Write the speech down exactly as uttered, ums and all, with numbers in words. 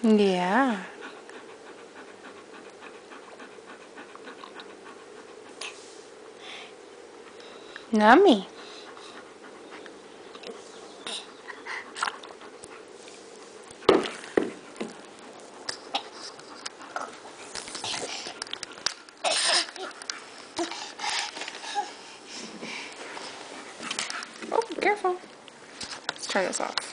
Yeah. Yummy. Oh, careful. Let's try this off.